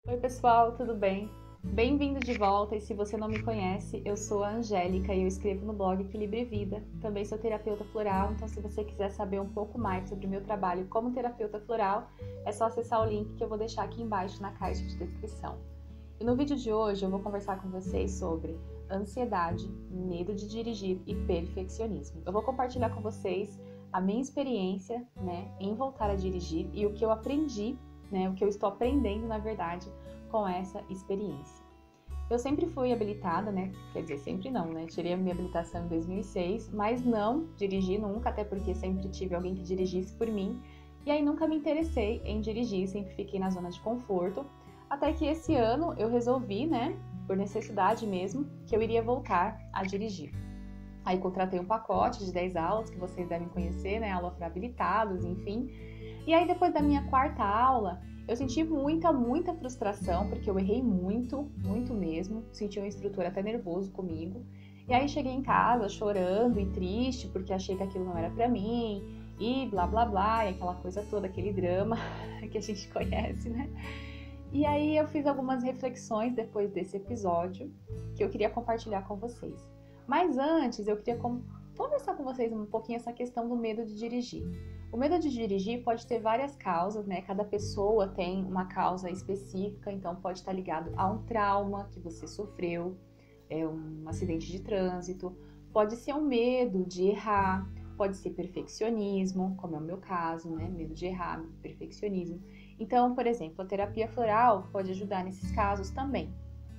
Oi pessoal, tudo bem? Bem-vindo de volta e se você não me conhece, eu sou a Angélica e eu escrevo no blog Equilíbrio e Vida. Também sou terapeuta floral, então se você quiser saber um pouco mais sobre o meu trabalho como terapeuta floral, é só acessar o link que eu vou deixar aqui embaixo na caixa de descrição. E no vídeo de hoje eu vou conversar com vocês sobre ansiedade, medo de dirigir e perfeccionismo. Eu vou compartilhar com vocês a minha experiência, em voltar a dirigir e o que eu aprendi, o que eu estou aprendendo, na verdade, com essa experiência. Eu sempre fui habilitada, quer dizer, sempre não, tirei a minha habilitação em 2006, mas não dirigi nunca, até porque sempre tive alguém que dirigisse por mim, e aí nunca me interessei em dirigir, sempre fiquei na zona de conforto, até que esse ano eu resolvi, por necessidade mesmo, que eu iria voltar a dirigir. Aí contratei um pacote de 10 aulas, que vocês devem conhecer, aula para habilitados, enfim. E aí depois da minha quarta aula, eu senti muita frustração, porque eu errei muito mesmo. Senti um instrutor até nervoso comigo. E aí cheguei em casa chorando e triste, porque achei que aquilo não era pra mim, e blá blá blá, e aquela coisa toda, aquele drama que a gente conhece, E aí eu fiz algumas reflexões depois desse episódio, que eu queria compartilhar com vocês. Mas antes, eu queria conversar com vocês um pouquinho essa questão do medo de dirigir. O medo de dirigir pode ter várias causas, Cada pessoa tem uma causa específica, então pode estar ligado a um trauma que você sofreu, um acidente de trânsito, pode ser um medo de errar, pode ser perfeccionismo, como é o meu caso, medo de errar, perfeccionismo. Então, por exemplo, a terapia floral pode ajudar nesses casos também.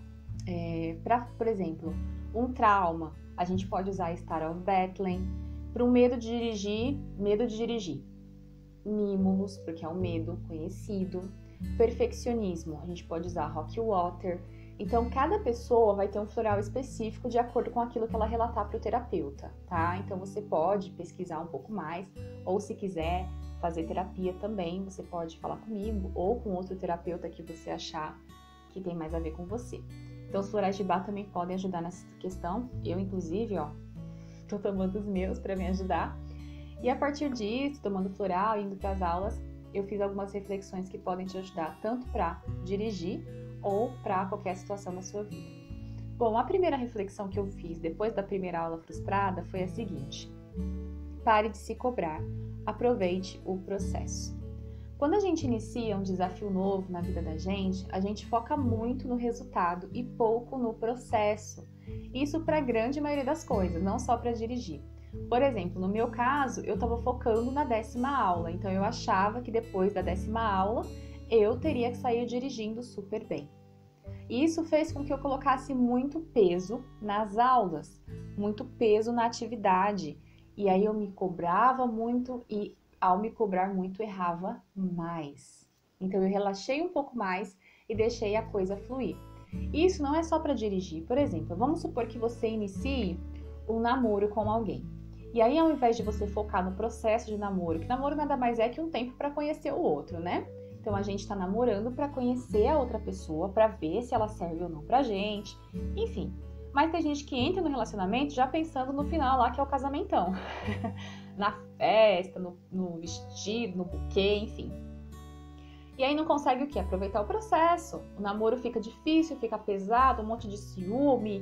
Por exemplo, um trauma, a gente pode usar Star of Bethlehem. Para um medo de dirigir. Mimulus, porque é um medo conhecido. Perfeccionismo, a gente pode usar Rock Water. Então, cada pessoa vai ter um floral específico de acordo com aquilo que ela relatar para o terapeuta, tá? Então, você pode pesquisar um pouco mais, ou se quiser fazer terapia também, você pode falar comigo ou com outro terapeuta que você achar que tem mais a ver com você. Então, os florais de Bach também podem ajudar nessa questão. Eu, inclusive, tô tomando os meus para me ajudar. E a partir disso, tomando floral e indo para as aulas, eu fiz algumas reflexões que podem te ajudar tanto para dirigir ou para qualquer situação na sua vida. Bom, a primeira reflexão que eu fiz depois da primeira aula frustrada foi a seguinte: pare de se cobrar, aproveite o processo. Quando a gente inicia um desafio novo na vida da gente, a gente foca muito no resultado e pouco no processo. Isso para a grande maioria das coisas, não só para dirigir. Por exemplo, no meu caso, eu estava focando na 10ª aula, então eu achava que depois da 10ª aula eu teria que sair dirigindo super bem. E isso fez com que eu colocasse muito peso nas aulas, muito peso na atividade. E aí eu me cobrava muito e ao me cobrar muito, errava mais. Então, eu relaxei um pouco mais e deixei a coisa fluir. Isso não é só para dirigir. Por exemplo, vamos supor que você inicie um namoro com alguém. E aí, ao invés de você focar no processo de namoro, que namoro nada mais é que um tempo para conhecer o outro, Então, a gente está namorando para conhecer a outra pessoa, para ver se ela serve ou não pra gente. Enfim. Mas tem gente que entra no relacionamento já pensando no final lá, que é o casamentão. Na festa, no vestido, no buquê, enfim. E aí não consegue o quê? Aproveitar o processo. O namoro fica difícil, fica pesado, um monte de ciúme,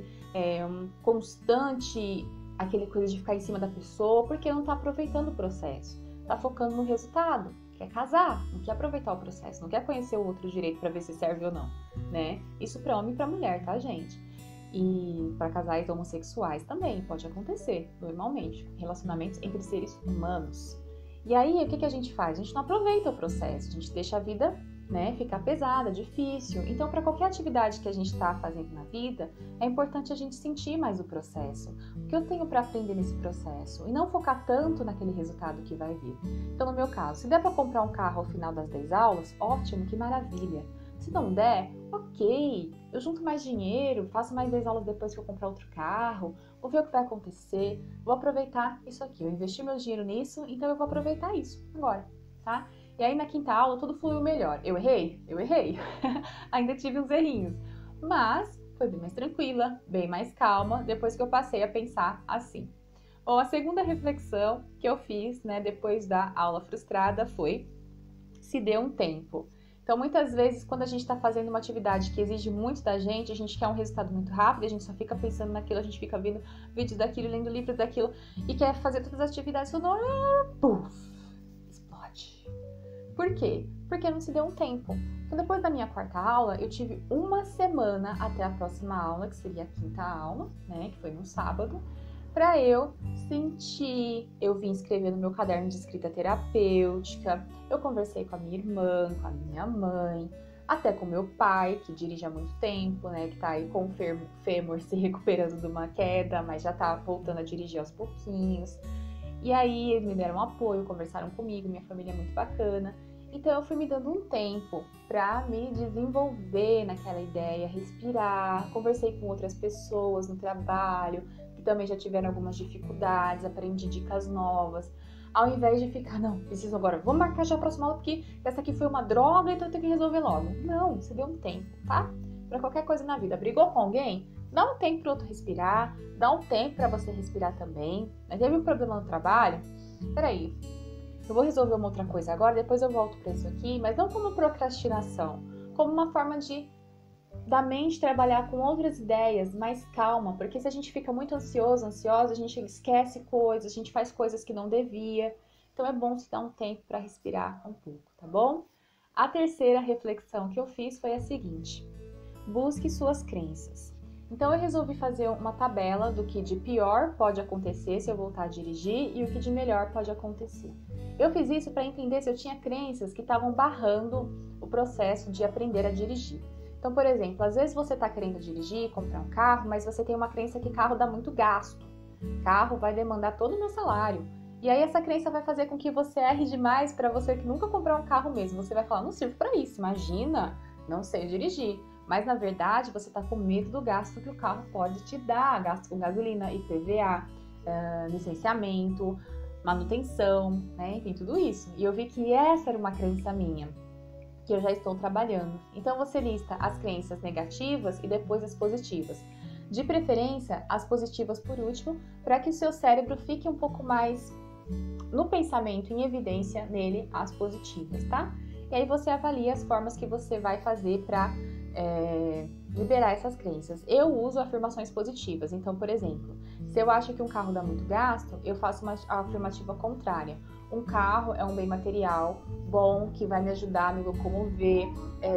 constante, aquele coisa de ficar em cima da pessoa, porque não tá aproveitando o processo. Tá focando no resultado. Quer casar, não quer aproveitar o processo, não quer conhecer o outro direito para ver se serve ou não, Isso para homem e para mulher, tá, gente? E para casais homossexuais também pode acontecer, normalmente, relacionamentos entre seres humanos. E aí, o que a gente faz? A gente não aproveita o processo, a gente deixa a vida, ficar pesada, difícil. Então, para qualquer atividade que a gente está fazendo na vida, é importante a gente sentir mais o processo. O que eu tenho para aprender nesse processo? E não focar tanto naquele resultado que vai vir. Então, no meu caso, se der para comprar um carro ao final das 10 aulas, ótimo, que maravilha. Se não der, ok, eu junto mais dinheiro, faço mais 10 aulas depois que eu comprar outro carro, vou ver o que vai acontecer, vou aproveitar isso aqui, eu investi meu dinheiro nisso, então eu vou aproveitar isso agora, tá? E aí na 5ª aula tudo fluiu melhor. Eu errei? Eu errei. Ainda tive uns errinhos, mas foi bem mais tranquila, bem mais calma, depois que eu passei a pensar assim. Bom, a segunda reflexão que eu fiz, depois da aula frustrada foi: se dê um tempo. Então, muitas vezes, quando a gente está fazendo uma atividade que exige muito da gente, a gente quer um resultado muito rápido, a gente só fica pensando naquilo, a gente fica vendo vídeos daquilo, lendo livros daquilo, e quer fazer todas as atividades, quando puf, explode. Por quê? Porque não se deu um tempo. Então, depois da minha quarta aula, eu tive uma semana até a próxima aula, que seria a quinta aula, né, que foi no sábado, para eu sentir. Eu vim escrever no meu caderno de escrita terapêutica, eu conversei com a minha irmã, com a minha mãe, até com meu pai, que dirige há muito tempo, né, que tá aí com o fêmur se recuperando de uma queda, mas já tá voltando a dirigir aos pouquinhos. E aí eles me deram apoio, conversaram comigo, minha família é muito bacana. Então eu fui me dando um tempo para me desenvolver naquela ideia, respirar, conversei com outras pessoas no trabalho, que também já tiveram algumas dificuldades, aprendi dicas novas. Ao invés de ficar, não, preciso agora, vou marcar já a próxima aula porque essa aqui foi uma droga, então eu tenho que resolver logo. Não, você deu um tempo, tá? Para qualquer coisa na vida. Brigou com alguém? Dá um tempo para o outro respirar, dá um tempo para você respirar também. Teve um problema no trabalho? Peraí, eu vou resolver uma outra coisa agora, depois eu volto para isso aqui, mas não como procrastinação, como uma forma da mente trabalhar com outras ideias, mais calma, porque se a gente fica muito ansiosa, a gente esquece coisas, a gente faz coisas que não devia. Então é bom se dar um tempo para respirar um pouco, tá bom? A terceira reflexão que eu fiz foi a seguinte: busque suas crenças. Então eu resolvi fazer uma tabela do que de pior pode acontecer se eu voltar a dirigir e o que de melhor pode acontecer. Eu fiz isso para entender se eu tinha crenças que estavam barrando o processo de aprender a dirigir. Então, por exemplo, às vezes você está querendo dirigir, comprar um carro, mas você tem uma crença que carro dá muito gasto. Carro vai demandar todo o meu salário. E aí essa crença vai fazer com que você erre demais para você que nunca comprou um carro mesmo. Você vai falar, não sirvo para isso, imagina, não sei dirigir. Mas na verdade você está com medo do gasto que o carro pode te dar, gasto com gasolina, IPVA, licenciamento, manutenção, né? Enfim, tudo isso. E eu vi que essa era uma crença minha, que eu já estou trabalhando. Então você lista as crenças negativas e depois as positivas. De preferência, as positivas por último, para que o seu cérebro fique um pouco mais no pensamento, em evidência nele, as positivas, tá? E aí você avalia as formas que você vai fazer para liberar essas crenças. Eu uso afirmações positivas. Então, por exemplo, se eu acho que um carro dá muito gasto, eu faço uma afirmativa contrária. Um carro é um bem material, bom, que vai me ajudar a me locomover.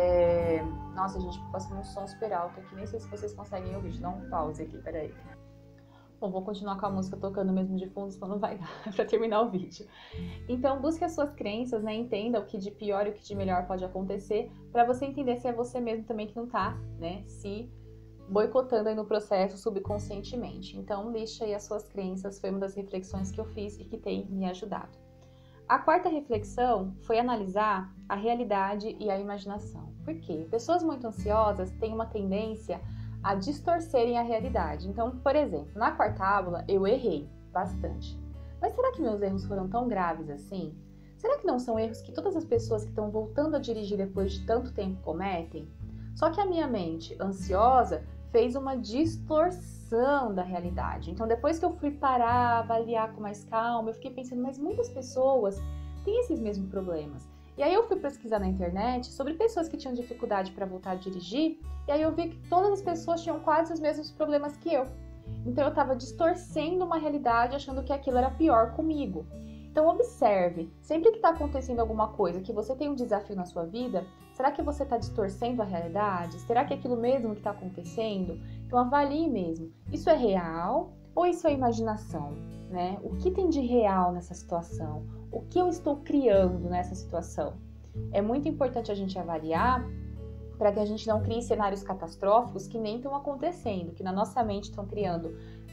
Nossa, gente, passando um som super alto aqui, nem sei se vocês conseguem ouvir. Deixa eu dar um pause aqui, peraí. Bom, vou continuar com a música tocando mesmo de fundo, senão não vai dar pra terminar o vídeo. Então, busque as suas crenças, né? Entenda o que de pior e o que de melhor pode acontecer, para você entender se é você mesmo também que não tá, né? Se boicotando aí no processo subconscientemente. Então, liste aí as suas crenças, foi uma das reflexões que eu fiz e que tem me ajudado. A quarta reflexão foi analisar a realidade e a imaginação. Por quê? Pessoas muito ansiosas têm uma tendência a distorcerem a realidade. Então, por exemplo, na quarta aula eu errei bastante. Mas será que meus erros foram tão graves assim? Será que não são erros que todas as pessoas que estão voltando a dirigir depois de tanto tempo cometem? Só que a minha mente ansiosa fez uma distorção da realidade. Então, depois que eu fui parar, avaliar com mais calma, eu fiquei pensando, mas muitas pessoas têm esses mesmos problemas. E aí eu fui pesquisar na internet sobre pessoas que tinham dificuldade para voltar a dirigir, e aí eu vi que todas as pessoas tinham quase os mesmos problemas que eu. Então eu estava distorcendo uma realidade, achando que aquilo era pior comigo. Então observe, sempre que está acontecendo alguma coisa, que você tem um desafio na sua vida, será que você está distorcendo a realidade? Será que é aquilo mesmo que está acontecendo? Então avalie mesmo, isso é real ou isso é imaginação? Né? O que tem de real nessa situação? O que eu estou criando nessa situação? É muito importante a gente avaliar para que a gente não crie cenários catastróficos que nem estão acontecendo, que na nossa mente estão criando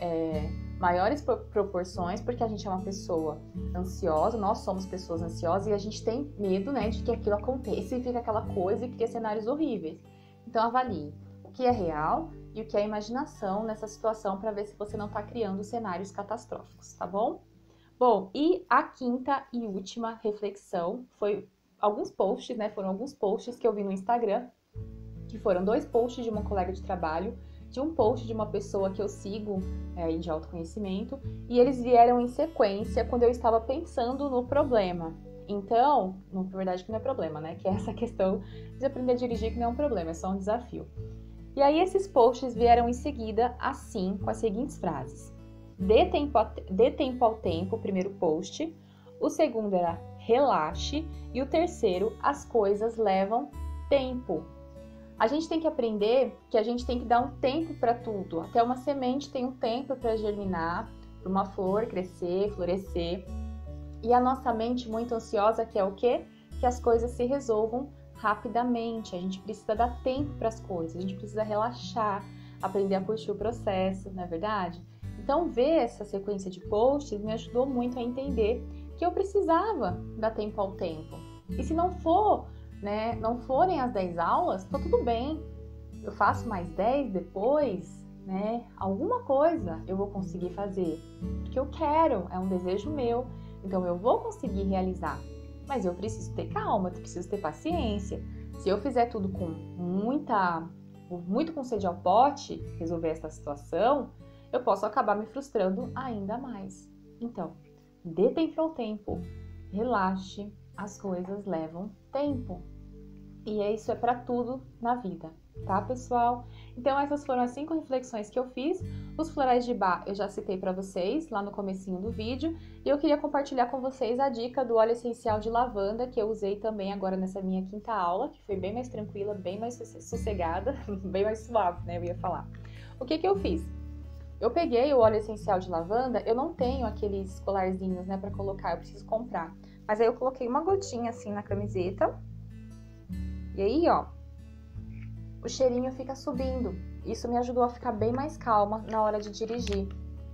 maiores proporções, porque a gente é uma pessoa ansiosa, nós somos pessoas ansiosas e a gente tem medo, né, de que aquilo aconteça e fica aquela coisa e cria cenários horríveis. Então avalie o que é real e o que é imaginação nessa situação para ver se você não está criando cenários catastróficos, tá bom? Bom, e a quinta e última reflexão foi alguns posts, né? Foram alguns posts que eu vi no Instagram, que foram 2 posts de uma colega de trabalho, de um post de uma pessoa que eu sigo de autoconhecimento, e eles vieram em sequência quando eu estava pensando no problema. Então, na verdade que não é problema, né? Que é essa questão de aprender a dirigir que não é um problema, é só um desafio. E aí esses posts vieram em seguida assim, com as seguintes frases. Dê tempo ao tempo, o primeiro post. O segundo era relaxe. E o terceiro, as coisas levam tempo. A gente tem que aprender que a gente tem que dar um tempo para tudo. Até uma semente tem um tempo para germinar, para uma flor crescer, florescer. E a nossa mente muito ansiosa quer o quê? Que as coisas se resolvam rapidamente. A gente precisa dar tempo para as coisas, a gente precisa relaxar, aprender a curtir o processo, não é verdade? Então, ver essa sequência de posts me ajudou muito a entender que eu precisava dar tempo ao tempo. E se não for, né, não forem as 10 aulas, tá tudo bem. Eu faço mais 10 depois, né? Alguma coisa eu vou conseguir fazer, porque eu quero, é um desejo meu. Então eu vou conseguir realizar, mas eu preciso ter calma, eu preciso ter paciência. Se eu fizer tudo com muito com sede ao pote, resolver essa situação, eu posso acabar me frustrando ainda mais. Então, dê tempo ao tempo, relaxe, as coisas levam tempo. E isso é para tudo na vida, tá, pessoal? Então essas foram as 5 reflexões que eu fiz. Os florais de Bach eu já citei para vocês lá no comecinho do vídeo. E eu queria compartilhar com vocês a dica do óleo essencial de lavanda, que eu usei também agora nessa minha 5ª aula, que foi bem mais tranquila, bem mais sossegada, bem mais suave, né, eu ia falar. O que eu fiz? Eu peguei o óleo essencial de lavanda, eu não tenho aqueles colarzinhos, né, para colocar, eu preciso comprar. Mas aí eu coloquei uma gotinha assim na camiseta. E aí, ó, o cheirinho fica subindo. Isso me ajudou a ficar bem mais calma na hora de dirigir.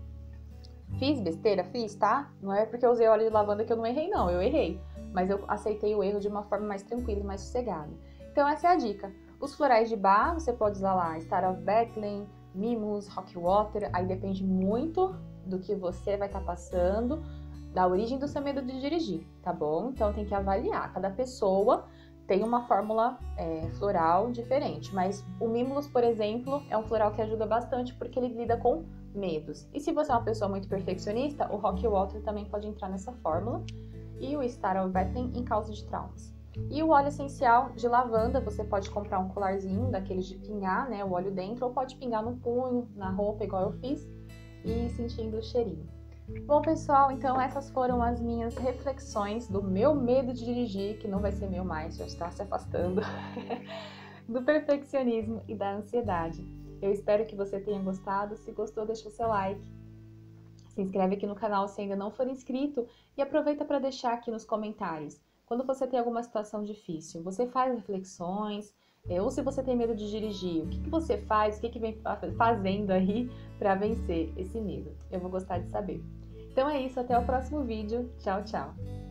Fiz besteira? Fiz, tá? Não é porque eu usei óleo de lavanda que eu não errei, não. Eu errei. Mas eu aceitei o erro de uma forma mais tranquila e mais sossegada. Então essa é a dica. Os florais de Bach, você pode usar lá Star of Bethlehem, Mimos, Rock Water. Aí depende muito do que você vai estar passando, da origem do seu medo de dirigir, tá bom? Então tem que avaliar. Cada pessoa tem uma fórmula floral diferente, mas o Mimulus, por exemplo, é um floral que ajuda bastante porque ele lida com medos. E se você é uma pessoa muito perfeccionista, o Rock Water também pode entrar nessa fórmula, e o Star of Bethlehem em causa de traumas. E o óleo essencial de lavanda, você pode comprar um colarzinho daqueles de pingar, né, o óleo dentro, ou pode pingar no punho, na roupa, igual eu fiz, e sentindo o cheirinho. Bom, pessoal, então essas foram as minhas reflexões do meu medo de dirigir, que não vai ser meu mais, já está se afastando, do perfeccionismo e da ansiedade. Eu espero que você tenha gostado. Se gostou, deixa o seu like. Se inscreve aqui no canal se ainda não for inscrito e aproveita para deixar aqui nos comentários. Quando você tem alguma situação difícil, você faz reflexões, ou se você tem medo de dirigir, o que você faz, o que vem fazendo aí para vencer esse medo? Eu vou gostar de saber. Então é isso, até o próximo vídeo. Tchau, tchau!